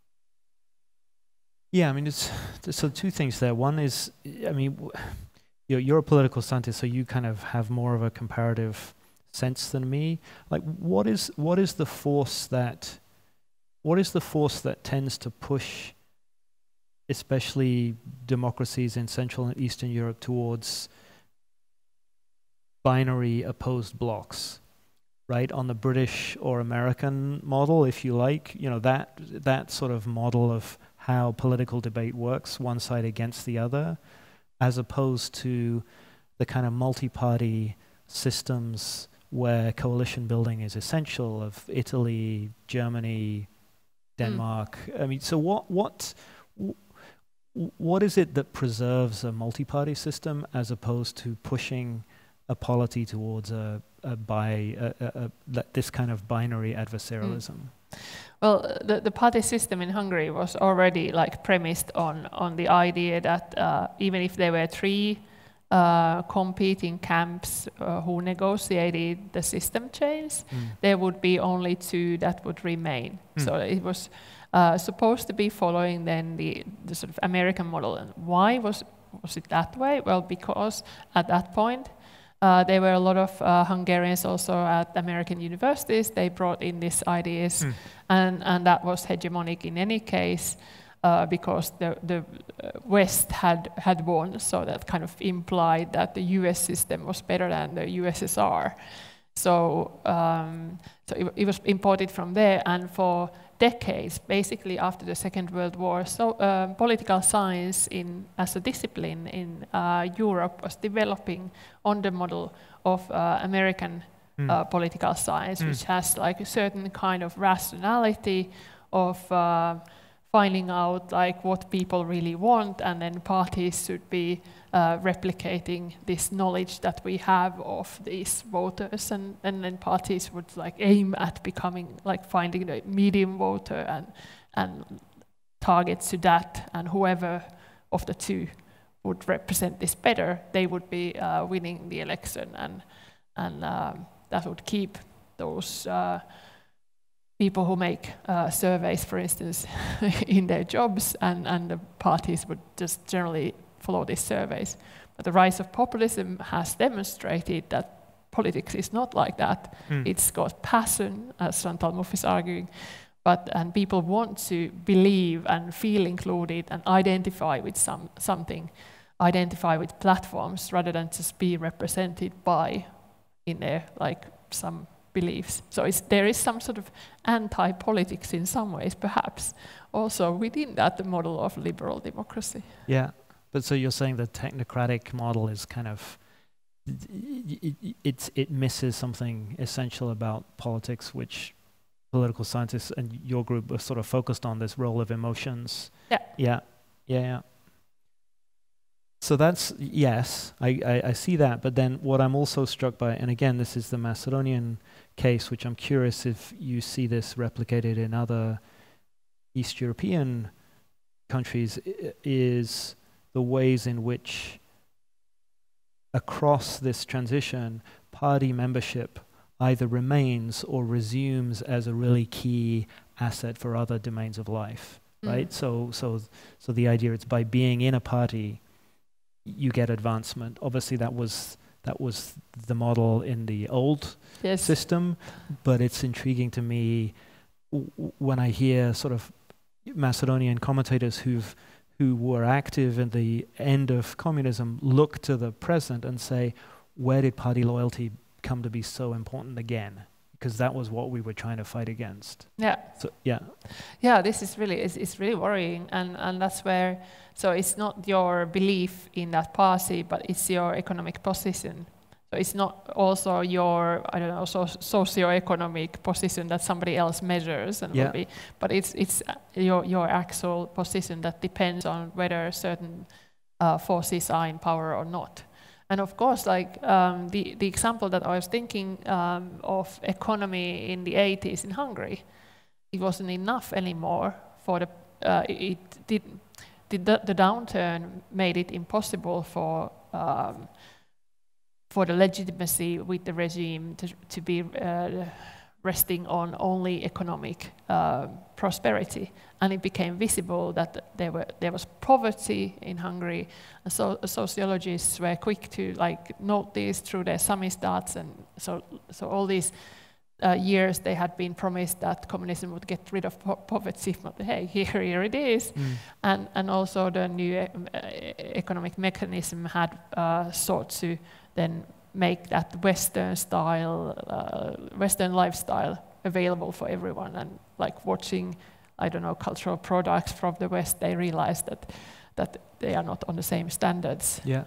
Yeah, I mean, it's so two things there. One is, I mean, you're, you're a political scientist, so you kind of have more of a comparative sense than me. Like, what is what is the force that what is the force that tends to push, especially democracies in Central and Eastern Europe, towards binary opposed blocks, right? On the British or American model, if you like, you know, that that sort of model of how political debate works, one side against the other, as opposed to the kind of multi-party systems where coalition building is essential, of Italy, Germany, Denmark. Mm. I mean, so what what what is it that preserves a multi-party system as opposed to pushing a polity towards a, a bi a, a, a, this kind of binary adversarialism? Mm. Well, the, the party system in Hungary was already like premised on on the idea that uh, even if there were three uh, competing camps uh, who negotiated the system change, mm. there would be only two that would remain. Mm. So it was uh, supposed to be following then the, the sort of American model. And why was was it that way? Well, because at that point, Uh, there were a lot of uh, Hungarians also at American universities. They brought in these ideas, mm. and, and that was hegemonic in any case, uh, because the, the West had, had won, so that kind of implied that the U S system was better than the U S S R. So, um, so it, it was imported from there, and for decades, basically after the Second World War, so uh, political science in, as a discipline in uh, Europe was developing on the model of uh, American mm. uh, political science, mm. which has like a certain kind of rationality of uh, finding out like what people really want, and then parties should be uh, replicating this knowledge that we have of these voters, and, and then parties would like aim at becoming like finding the medium voter and and target to that, and whoever of the two would represent this better, they would be uh, winning the election, and and um, that would keep those uh, people who make uh, surveys, for instance, in their jobs, and, and the parties would just generally follow these surveys. But the rise of populism has demonstrated that politics is not like that. Mm. It's got passion, as Chantal Mouffe is arguing, but and people want to believe and feel included and identify with some something, identify with platforms rather than just be represented by in their like some beliefs. So it's, there is some sort of anti-politics in some ways, perhaps, also within that the model of liberal democracy. Yeah, but so you're saying the technocratic model is kind of, it, it, it misses something essential about politics, which political scientists and your group are sort of focused on, this role of emotions. Yeah. Yeah, yeah, yeah. So that's, yes, I, I, I see that, but then what I'm also struck by, and again, this is the Macedonian case, which I'm curious if you see this replicated in other East European countries, is the ways in which across this transition, party membership either remains or resumes as a really key asset for other domains of life, mm. right? So, so, so the idea is by being in a party, you get advancement. Obviously, that was that was the model in the old yes. system, but it's intriguing to me w when I hear sort of Macedonian commentators who've who were active in the end of communism look to the present and say, where did party loyalty come to be so important again? Because that was what we were trying to fight against. Yeah. So yeah. Yeah, this is really it's, it's really worrying, and and that's where. So it's not your belief in that party, but it's your economic position. So it's not also your, I don't know, so socio-economic position that somebody else measures, and yeah. will be, but it's it's your your actual position that depends on whether certain uh, forces are in power or not. And of course, like um, the the example that I was thinking um, of economy in the eighties in Hungary, it wasn't enough anymore for the uh, it did the, the downturn made it impossible for um, for the legitimacy with the regime to, to be uh, resting on only economic uh, prosperity, and it became visible that there were there was poverty in Hungary, and so sociologists were quick to like note this through their samizdates, and so so all these uh, years they had been promised that communism would get rid of po poverty, but hey, here, here it is. Mm. And and also the new e economic mechanism had uh, sought to then make that Western style, uh, Western lifestyle available for everyone. And like watching, I don't know, cultural products from the West, they realize that that they are not on the same standards. Yeah.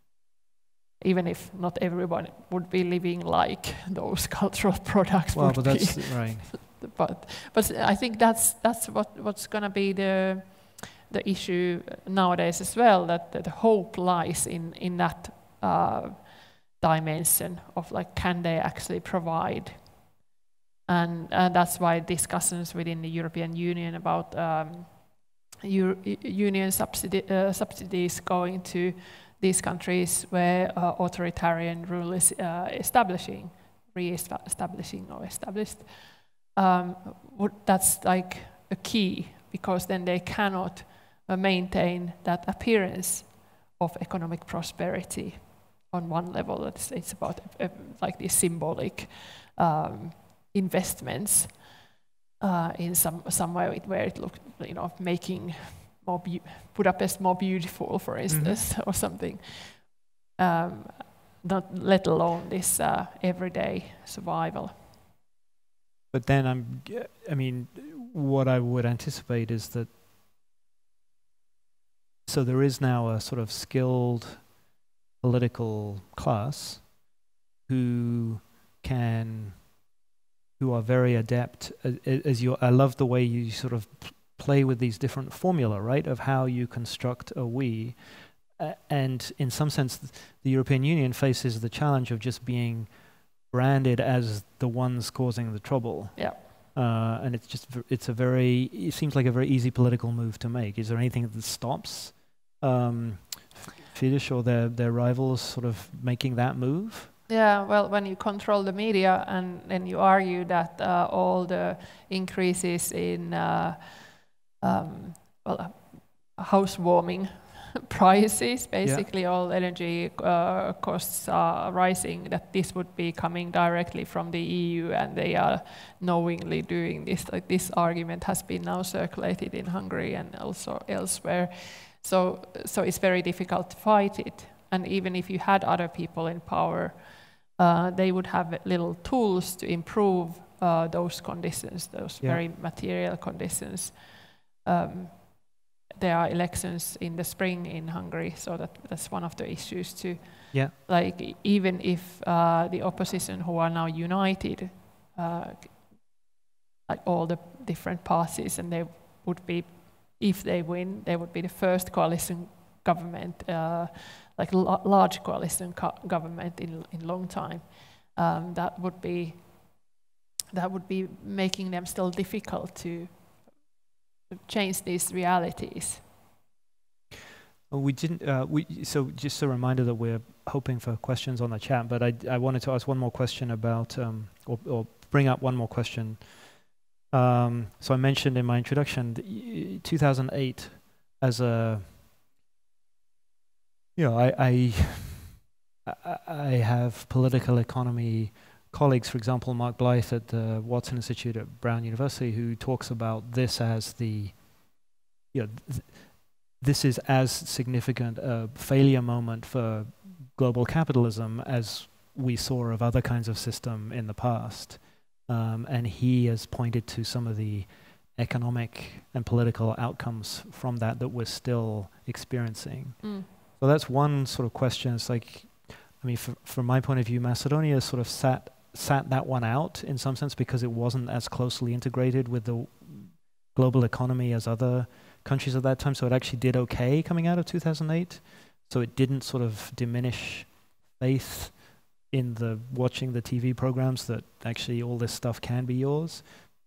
Even if not everyone would be living like those cultural products well, would but be. That's right. but but I think that's that's what what's going to be the the issue nowadays as well. That, that the hope lies in in that uh, dimension of like, can they actually provide? And and that's why discussions within the European Union about um, Euro union subsidi uh, subsidies going to these countries where uh, authoritarian rule is uh, establishing, re-establishing or established, um, would, that's like a key, because then they cannot uh, maintain that appearance of economic prosperity on one level. It's, it's about uh, like these symbolic um, investments uh, in some some way where it looked, you know, making more Budapest more beautiful, for instance, mm-hmm. or something. Um, not let alone this uh, everyday survival. But then I'm, I mean, what I would anticipate is that. So there is now a sort of skilled political class who can, who are very adept. As you, I love the way you sort of play with these different formula, right, of how you construct a we. Uh, and in some sense, the European Union faces the challenge of just being branded as the ones causing the trouble. Yeah. Uh, and it's just, it's a very, it seems like a very easy political move to make. Is there anything that stops um, Fidesz or their, their rivals sort of making that move? Yeah, well, when you control the media and then you argue that uh, all the increases in uh, um, well, uh, housewarming prices, basically yeah. all energy uh, costs are rising, that this would be coming directly from the E U, and they are knowingly doing this. Like, this argument has been now circulated in Hungary and also elsewhere. So, so it's very difficult to fight it. And even if you had other people in power, uh, they would have little tools to improve uh, those conditions, those yeah. very material conditions. Um, There are elections in the spring in Hungary, so that that's one of the issues too. Yeah. Like, even if uh, the opposition, who are now united, uh, like all the different parties, and they would be, if they win, they would be the first coalition government, uh, like la large coalition co government in in long time. Um, that would be that would be making them still difficult to change these realities. Well, we didn't. Uh, we so just a reminder that we're hoping for questions on the chat. But I I wanted to ask one more question about um, or, or bring up one more question. Um, so I mentioned in my introduction two thousand eight as a. You know, I I I have political economy colleagues, for example, Mark Blythe at the Watson Institute at Brown University, who talks about this as the, you know, th this is as significant a failure moment for global capitalism as we saw of other kinds of system in the past. Um, and he has pointed to some of the economic and political outcomes from that that we're still experiencing. Mm. So that's one sort of question. It's like, I mean, f from my point of view, Macedonia sort of sat sat that one out in some sense because it wasn't as closely integrated with the global economy as other countries at that time. So it actually did okay coming out of two thousand eight. So it didn't sort of diminish faith in the watching the T V programs that actually all this stuff can be yours.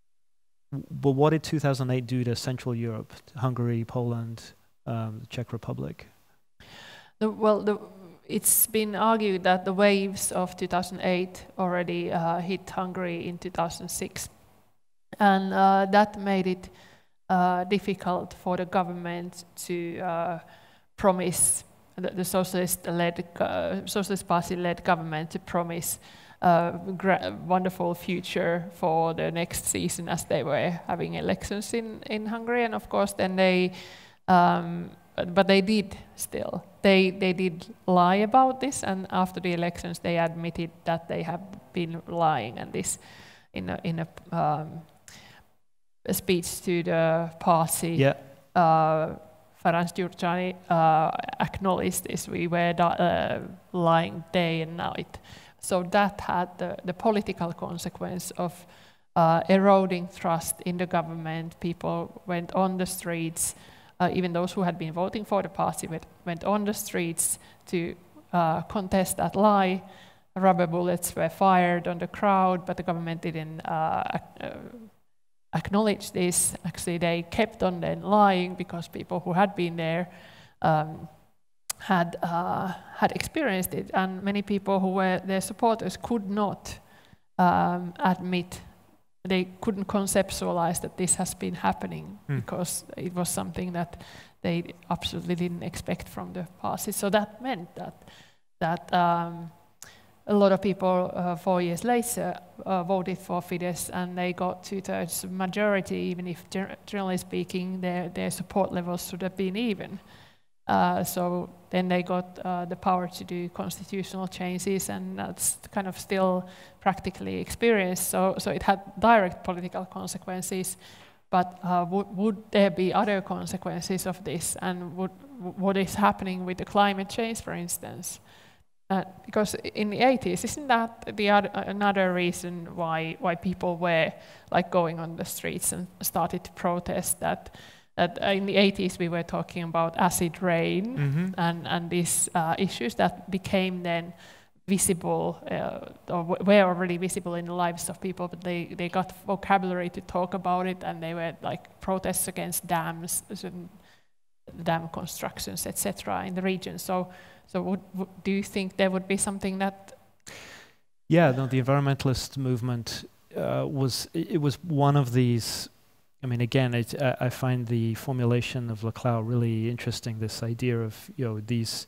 But what did two thousand eight do to Central Europe, Hungary, Poland, um, the Czech Republic? The, well, the, it's been argued that the waves of two thousand eight already uh, hit Hungary in two thousand six. And uh, that made it uh, difficult for the government to uh, promise, the, the socialist-led, uh, Socialist Party-led government to promise a wonderful future for the next season, as they were having elections in, in Hungary. And of course then they, um, but, but they did still. They, they did lie about this, and after the elections they admitted that they have been lying, and this in a, in a, um, a speech to the party. Yeah. Uh, Ferenc Gyurcsány uh, acknowledged this. We were uh, lying day and night. So that had the, the political consequence of uh, eroding trust in the government. People went on the streets, uh, even those who had been voting for the party went, went on the streets to uh, contest that lie. Rubber bullets were fired on the crowd, but the government didn't uh, uh, acknowledge this. Actually, they kept on then lying because people who had been there um, had uh, had experienced it, and many people who were their supporters could not um, admit, they couldn't conceptualize that this has been happening, mm. because it was something that they absolutely didn't expect from the party. So that meant that that um, a lot of people uh, four years later uh, voted for Fidesz, and they got two-thirds majority, even if generally speaking their, their support levels should have been even. Uh, so then they got uh, the power to do constitutional changes, and that's kind of still practically experienced. So, so it had direct political consequences, but uh, would, would there be other consequences of this? And would, what is happening with the climate change, for instance? Uh, because in the eighties, isn't that the other, another reason why why people were like going on the streets and started to protest? That that in the eighties we were talking about acid rain, mm-hmm. and and these uh, issues that became then visible, uh, or were already visible in the lives of people, but they they got vocabulary to talk about it, and they were like protests against dams, dam constructions, et cetera, in the region. So. So would, would, do you think there would be something that... Yeah, no, the environmentalist movement uh, was, it was one of these, I mean, again, it, uh, I find the formulation of Laclau really interesting, this idea of, you know, these,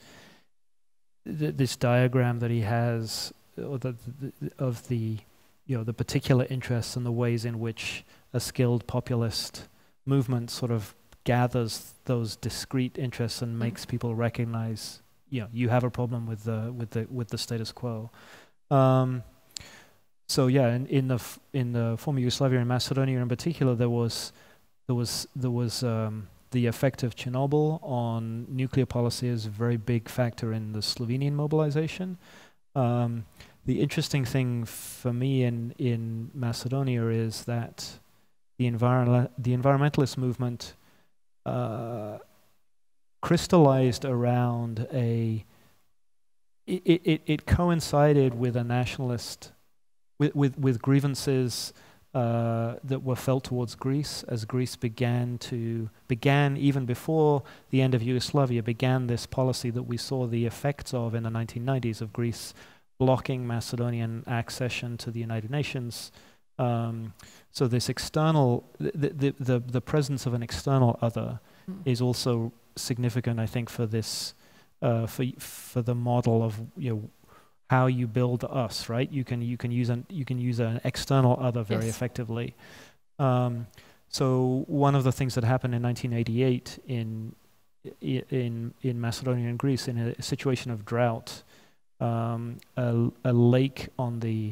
th this diagram that he has or the, the, of the, you know, the particular interests and the ways in which a skilled populist movement sort of gathers those discrete interests and makes mm. people recognize, you know, you have a problem with the with the with the status quo. Um, so yeah, in, in the f in the former Yugoslavia and Macedonia in particular, there was there was there was um, the effect of Chernobyl on nuclear policy is a very big factor in the Slovenian mobilization. Um, the interesting thing for me in in Macedonia is that the envir the environmentalist movement Uh, crystallized around a, it, it, it coincided with a nationalist, with, with, with grievances uh, that were felt towards Greece as Greece began to, began even before the end of Yugoslavia, began this policy that we saw the effects of in the nineteen nineties of Greece blocking Macedonian accession to the United Nations. Um, so this external, the, the, the, the presence of an external other mm. is also significant, I think, for this, uh, for for the model of, you know, how you build us, right? You can you can use an you can use an external other very yes. effectively. Um, so one of the things that happened in nineteen eighty-eight in in in Macedonia and Greece, in a situation of drought, um, a, a lake on the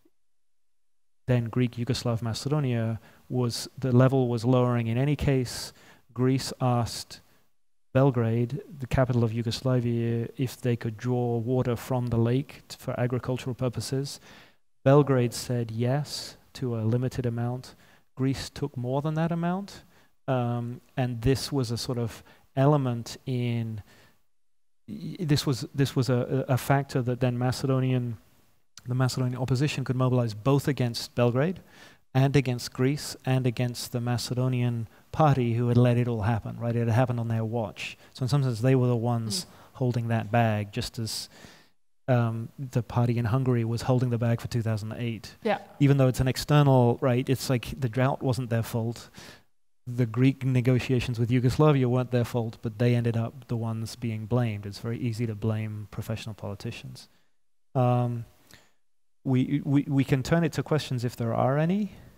then Greek Yugoslav Macedonia was, the level was lowering in any case. Greece asked Belgrade, the capital of Yugoslavia, if they could draw water from the lake t- for agricultural purposes. Belgrade said yes to a limited amount. Greece took more than that amount. Um, and this was a sort of element in, this was this was a, a factor that then Macedonian, the Macedonian opposition could mobilize both against Belgrade and against Greece and against the Macedonian party who had let it all happen, right? It had happened on their watch. So in some sense, they were the ones mm. holding that bag, just as um, the party in Hungary was holding the bag for two thousand eight. Yeah. Even though it's an external, right? It's like the drought wasn't their fault. The Greek negotiations with Yugoslavia weren't their fault, but they ended up the ones being blamed. It's very easy to blame professional politicians. Um, we, we, we can turn it to questions if there are any.